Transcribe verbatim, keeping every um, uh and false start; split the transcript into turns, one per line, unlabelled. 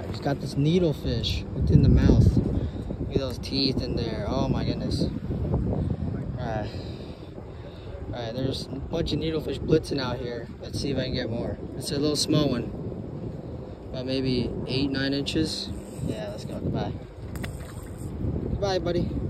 He's got this needlefish within the mouth. Look at those teeth in there. Oh my goodness. Alright. Alright, there's a bunch of needlefish blitzing out here. Let's see if I can get more. It's a little small one. About maybe eight, nine inches. Yeah, let's go. Goodbye. Goodbye, buddy.